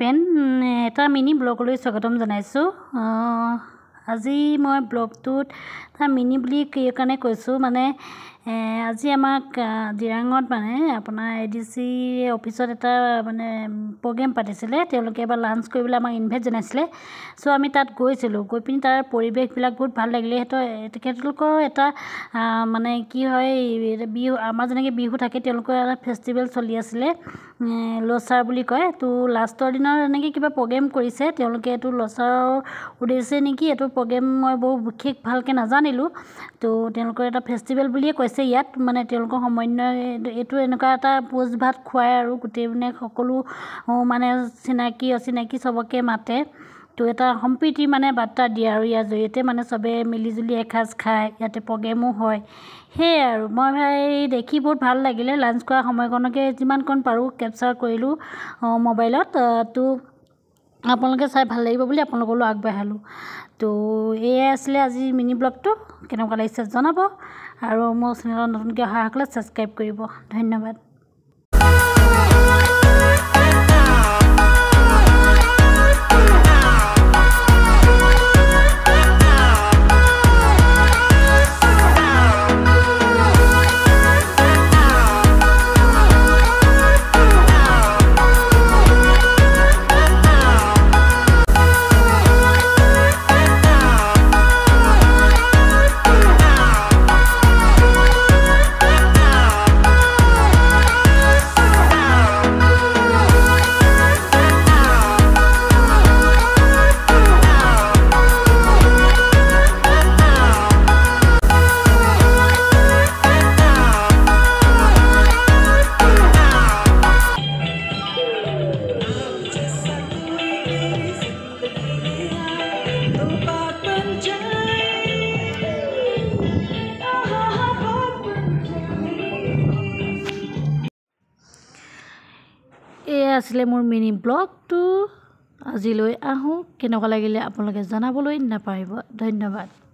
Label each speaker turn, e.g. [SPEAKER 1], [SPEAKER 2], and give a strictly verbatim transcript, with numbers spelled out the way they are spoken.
[SPEAKER 1] Friend, এটা mini ব্লগলৈ স্বাগতম জনাইছোঁ। আজি মই ব্লগটোত এটা মিনি বুলি কি কাৰণে কৈছোঁ, মানে আজি আমাক দিৰাঙত মানে আপোনাৰ এ ডি চি অফিচত এটা মানে প্ৰগ্ৰেম পাতিছিলে। তেওঁলোকে এবাৰ লাঞ্চ কৰিবলৈ আমাক ইনভাইট জনাইছিলে। চ' আমি তাত গৈছিলোঁ। গৈ পিনি তাৰ পৰিৱেশবিলাক বহুত ভাল লাগিলে। সিহঁতৰ তেখেতলোকৰ এটা মানে কি হয়, বিহু আমাৰ যেনেকৈ বিহু থাকে, তেওঁলোকৰ এটা ফেষ্টিভেল চলি আছিলে, লচাৰ বুলি কয়। তো লাষ্টৰ দিনৰ এনেকৈ কিবা প্ৰগ্ৰেম কৰিছে তেওঁলোকে। এইটো লচাৰৰ উদ্দেশ্যে নেকি এইটো প্ৰগ্ৰেম, মই বহু বিশেষ ভালকৈ নাজানিলোঁ। তো তেওঁলোকৰ এটা ফেষ্টিভেল বুলিয়ে কৈছে ইয়াত, মানে তেওঁলোকৰ সমন্বয় এইটো এনেকুৱা এটা ভোজ ভাত খুৱায় আৰু গোটেই মানে সকলো মানে চিনাকি অচিনাকি চবকে মাতে। তো এটা সম্প্ৰীতি মানে বাৰ্তা দিয়ে আৰু ইয়াৰ জৰিয়তে মানে চবে মিলিজুলি এসাঁজ খায়, ইয়াতে প্ৰগ্ৰেমো হয়। সেয়াই আৰু মই ভাই দেখি বহুত ভাল লাগিলে। লাঞ্চ কৰা সময়কণকে যিমানকণ পাৰোঁ কেপচাৰ কৰিলোঁ মোবাইলত। তো আপোনালোকে চাই ভাল লাগিব বুলি আপোনালোকলৈ আগবঢ়ালোঁ। তো এয়াই আছিলে আজি মিনি ব্লগটো। কেনেকুৱা লাগিছে জনাব, আৰু মোৰ চেনেলত নতুনকৈ অহাসকলে ছাবস্ক্ৰাইব কৰিব। ধন্যবাদ। এয়া আছিলে মোৰ মিনি ব্লগটো। আজিলৈ আহোঁ, কেনেকুৱা লাগিলে আপোনালোকে জনাবলৈ নাপাহৰিব। ধন্যবাদ।